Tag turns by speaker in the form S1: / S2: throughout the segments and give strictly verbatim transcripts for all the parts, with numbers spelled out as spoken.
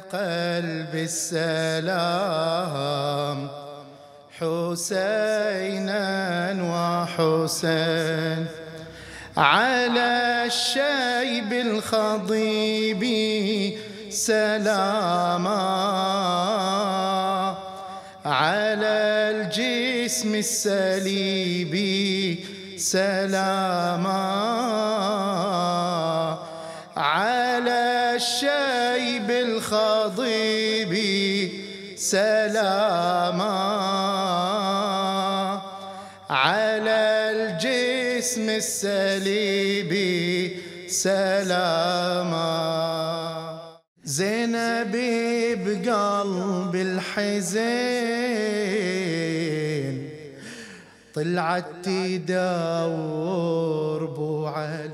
S1: قلب السلام حسينا وحسين على الشيب الخضيب سلاما على الجسم السليبي سلاما على الشيب الخضيب سلاما على الجسم السليبي سلاما زينب بقلب الحزين طلعت تدور بو علي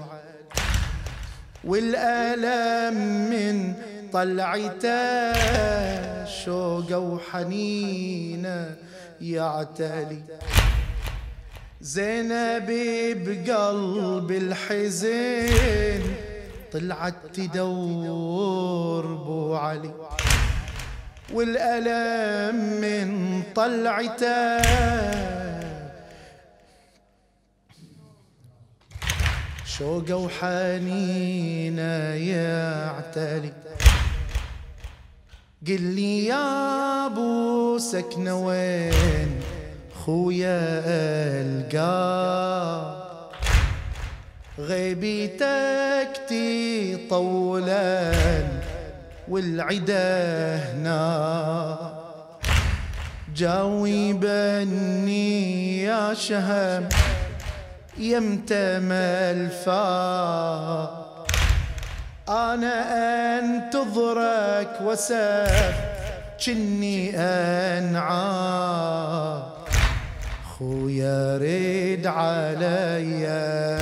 S1: والألم من طلعته شوقه وحنينه يعتلي زينب بقلب الحزين طلعت تدور بو علي والألم من طلعته شوقه وحنينه يعتلي قل لي يا ابو سكنه وين خويا القاه غيبيتك تطولن والعدا هنا جاوبني يا شهم يمتى ملفا أنا أنتظرك وسف جني أنعى خويا ريد عليا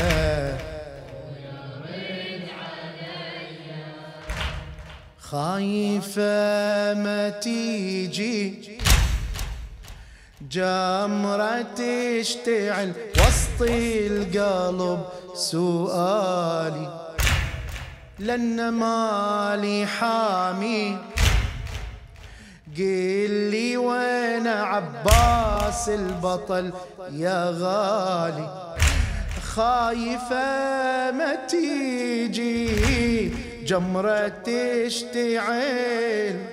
S1: خايفة ما تيجي جمرة تشتعل وسط القلب سؤالي لأن مالي حامي قل لي وين عباس البطل يا غالي خايفة ما تيجي جمرة تشتعل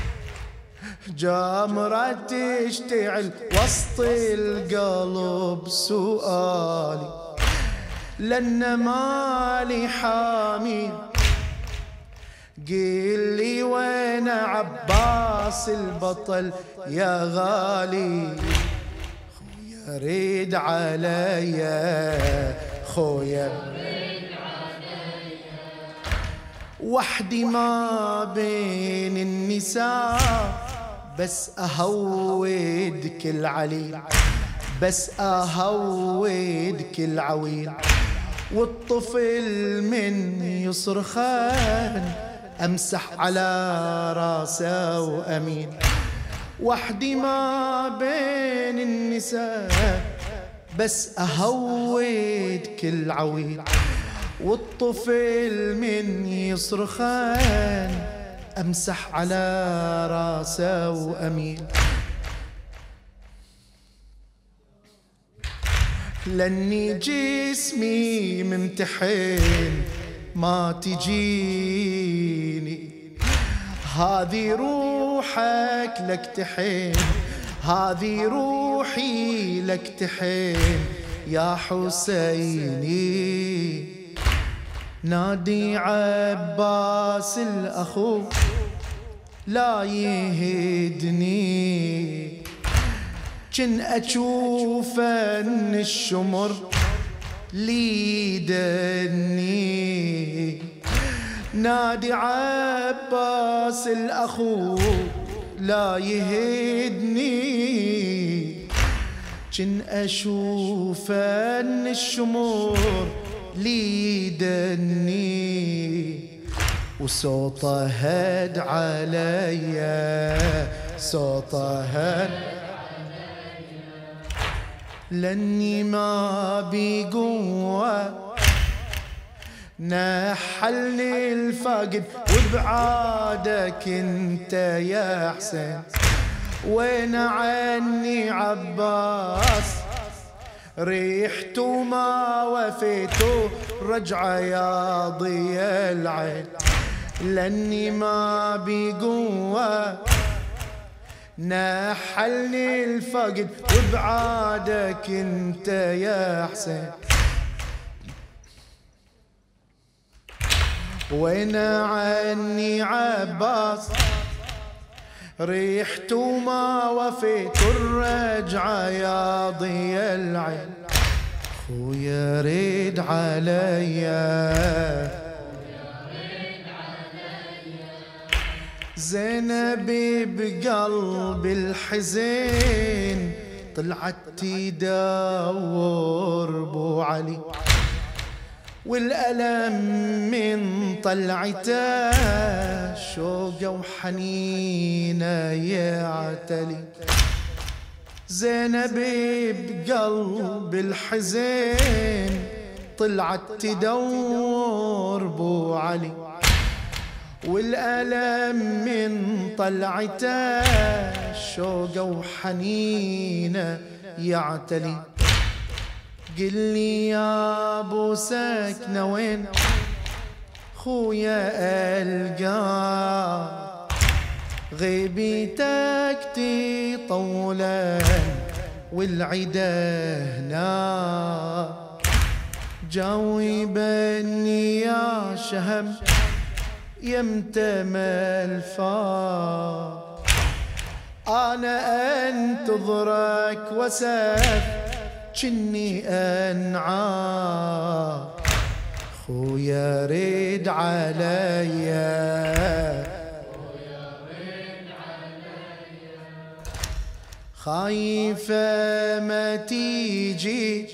S1: جمرة تشتعل وسط القلب سؤالي لأن مالي حامي قل لي وين عباس البطل يا غالي خويا ريد عليا خويا وحدي ما بين النساء بس أهود كل عليل بس أهود كل عويل والطفل من يصرخان أمسح على راسه وأمين وحدي ما بين النساء بس أهود كل عويل والطفل من يصرخان أمسح على راسه وأمين لأني جسمي ممتحن ما تجيني هذه روحك لك تحن هذه روحي لك تحن يا حسيني نادي عباس الأخو لا يهدني جن أشوف أن الشمر ليدني نادي عباس الأخو لا يهدني جن أشوف أن الشمر ليدني وصوته هد عليا صوته هد لاني ما بقوة نحلني الفاقد وبعادك انت يا حسين، وين عني عباس ريحت وما وفيت رجعة يا ضي العين، لاني ما بقوة نحلني الفقد وبعادك انت يا حسين، وين عني عباس ريحت وما وفيت الرجعة يا ضي العين، خويا ريد عليا زينبي بقلب الحزين طلعت تدور بو علي، والألم من طلعته شوقه وحنينه يعتلي، زينبي بقلب الحزين طلعت تدور بو علي، والألم من طلعته شوقه وحنينه يعتلي، قل لي يا ابو سكنة وين خويا القاه، غيبيتك تطولا والعدا هنا، جاوبني يا شهم يمتى ملفا، انا انتظرك وسف جني انعى، خويا ريد عليا خايفة ما تيجي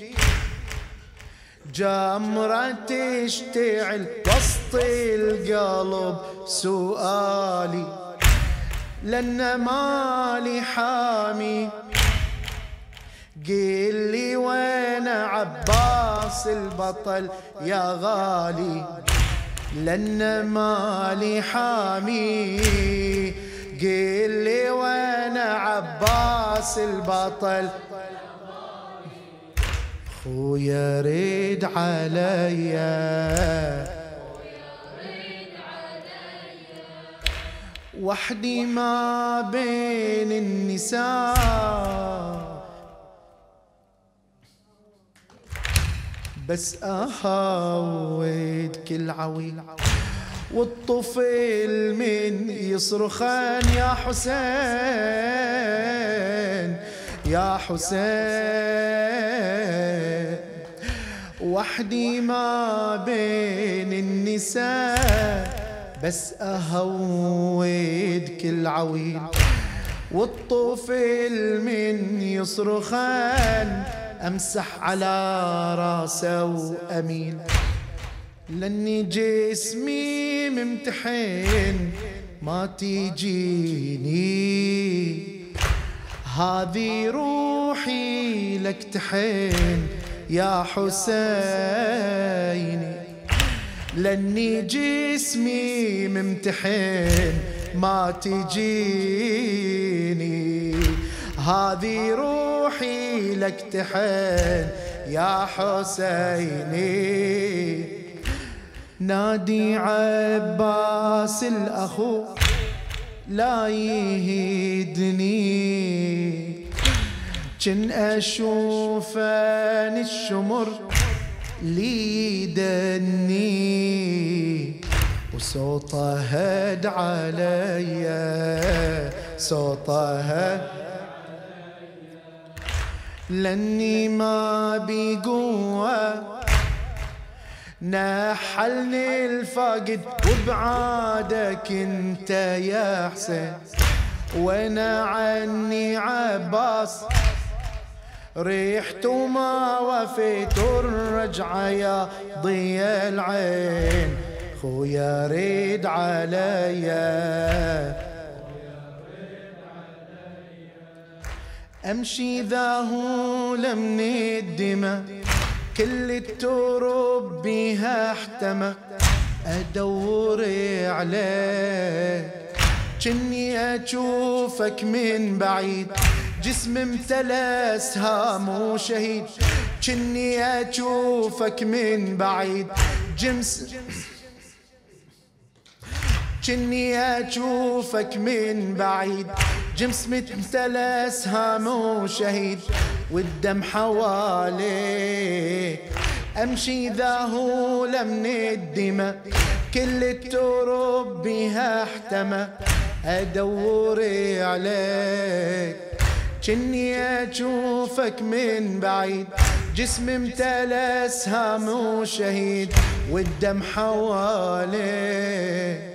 S1: جمرة تشتعل وسط القلب سؤالي، لأن مالي حامي قل لي وين عباس البطل يا غالي، لأن مالي حامي قل لي وين عباس البطل، خويا ريد عليا وحدي ما بين النساء، بس أهود كل عويل والطفل من يصرخان يا حسين يا حسين، وحدي ما بين النساء بس أهود كل عويل والطفل من يصرخان، أمسح على راسه وأميل، لأني جسمي ممتحن ما تيجيني، هذه روحي لك تحن يا حسيني، لأني جسمي ممتحن ما تجيني، هذه روحي لك تحن يا حسيني، نادي عباس الأخو لا يهدني، جن أشوفن الشمر ليدني، وصوته هد عليا صوته هد، لاني ما بقوة نحلني الفاقد وبعادك انت يا حسين، وانا عني عباس ريحت وما وفيت الرجعة يا ضي العين، خويا ريد عليا امشي ذاهول من الدماء كل الترب بيها احتمى ادور عليك جني اشوفك من بعيد جسم امتلى اسهام وشهيد جني اشوفك من بعيد جمس جني اشوفك من بعيد جسم امتلى اسهام وشهيد والدم حواليك امشي ذاهولة من الدماء كل الترب بها احتمى ادور عليك جني اشوفك من بعيد جسم امتلى اسهام وشهيد والدم حواليك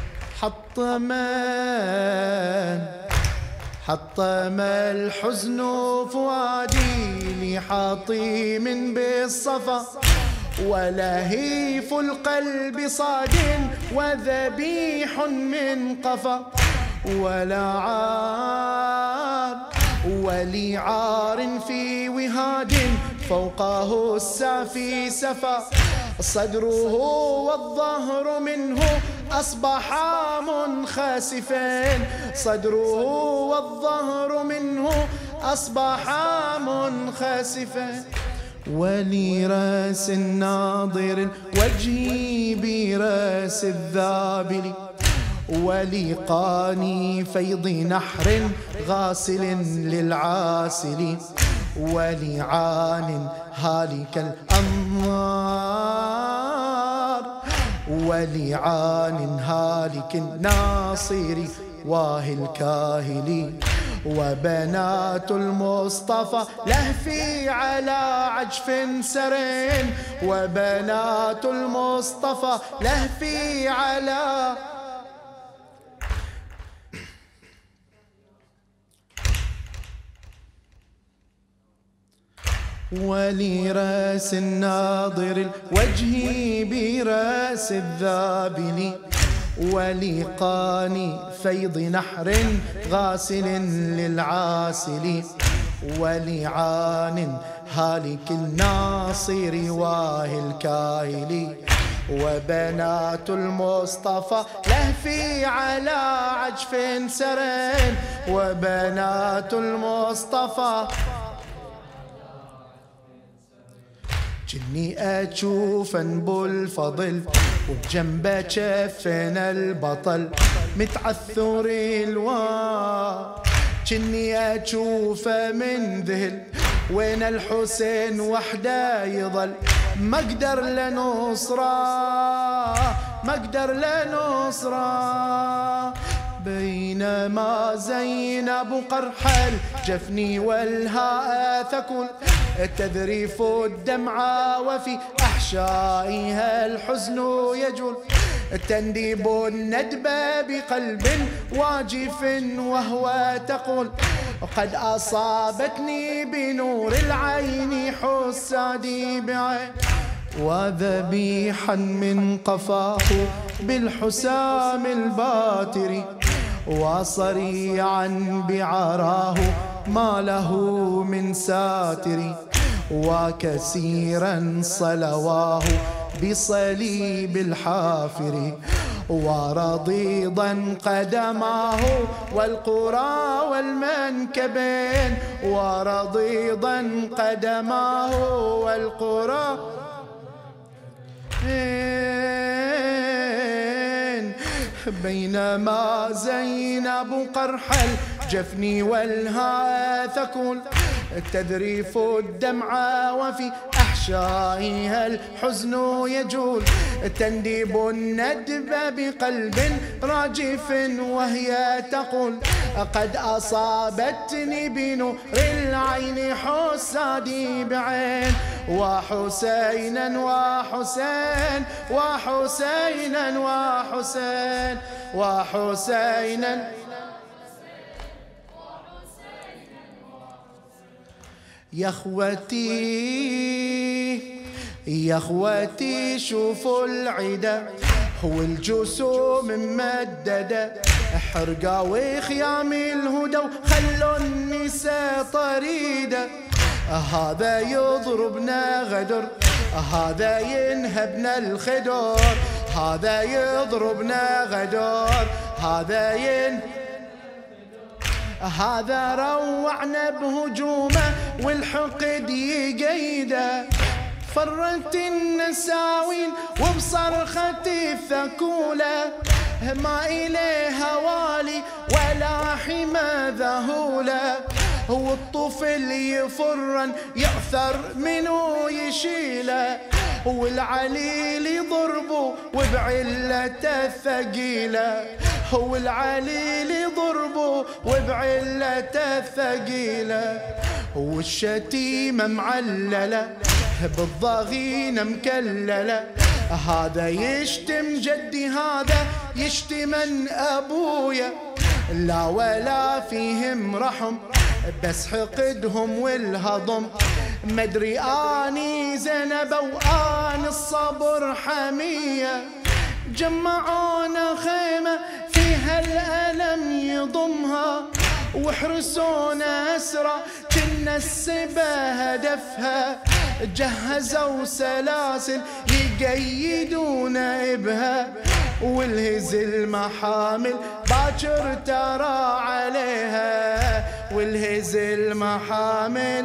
S1: حطمان حطم الحزن فؤادي لي حطيم بالصفا ولهيف القلب صاد وذبيح من قفا ولا عار ولي عار في وهاد فوقه السافي سفا صدره والظهر منه أصبحا منخسفين صدره والظهر منه أصبحا منخسفين ولي راس الناظر الوجه براس الذابل ولقاني فيض نحر غاسل للعاسل ولعان هالك الأنظار ولعان هالك الناصر واهي الكاهلي وبنات المصطفى لهفي على عجف سرين وبنات المصطفى لهفي على ولراس الناظر الوجه براس الذابل ولقاني فيض نحر غاسل للعاسل ولعان هالك الناصر واهي الكاهل وبنات المصطفى لهفي على عجف سرين وبنات المصطفى جني أشوف أنبو الفضل وبجنبه جفنا البطل متعثر الوا جني أشوفه من ذهل وين الحسين وحده يظل ما اقدر لنصره ما اقدر لنصره بينما زينب قرحل جفني والهاء ثكل تذريف الدمع وفي أحشائها الحزن يجول تنديب الندب بقلب واجف وهو تقول قد أصابتني بنور العين حسادي بعين وذبيحا من قفاه بالحسام الباتر وصريعا بعراه ما له من ساتر وكثيرا صلواه بصليب الحافر ورضيضا قدماه والقرى والمنكبين ورضيضا قدماه والقرى بينما زينب قرحل جفني والها ثكل تذريف الدمع وفي أحشائها الحزن يجول تنديب الندب بقلب راجف وهي تقول قد أصابتني بنور العين حسادي بعين وحسينا وحسين وحسينا وحسين وحسينا يا اخوتي يا اخوتي شوفوا العدا هو الجسوم ممددة حرقة وخيام الهدى وخلوا النساء طريدة هذا يضربنا غدر، هذا ينهبنا الخدر، هذا يضربنا غدر، هذا ين هذا روعنا بهجومه والحقد يقيده، فرت النساوين وبصرخة الثكولة، ما إليها والي ولا حمى ذهولة، هو الطفل يفرن يعثر منو يشيله، والعليل يضربه وبعلته الثقيلة، هو العليل يضربه وبعلته الثقيلة، والشتيمة معللة بالضغينة مكللة، هذا يشتم جدي هذا يشتمن أبويا، لا ولا فيهم رحم بس حقدهم والهضم، مدري اني زينب وان الصبر حمية، جمعونا خيمة فيها الألم يضمها، وحرسونا أسرى كنا السبا هدفها، جهزوا سلاسل يقيدون بها، والهز المحامل باكر ترى عليها، والهز المحامل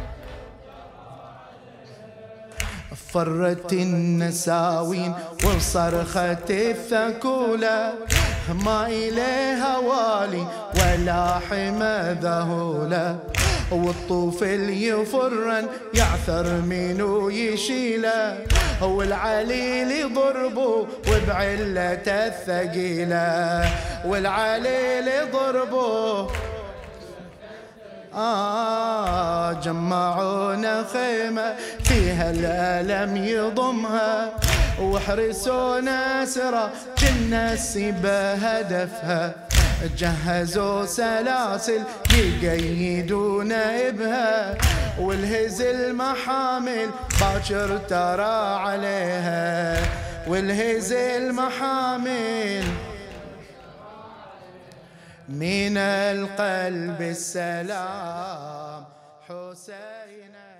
S1: فرت النساوين وصرخت الثكولة، ما إليها والي ولا حمى ذهولة، والطفل يفرن يعثر منو يشيله، والعليل يضربه وبعلته الثقيلة، والعليل يضربه آه جمعونا خيمة فيها الألم يضمها، وحرسونا أسرى كنا السبا هدفها، جهزوا سلاسل يقيدون بها، والهز المحامل باكر ترى عليها، والهز المحامل من القلب السلام حسين.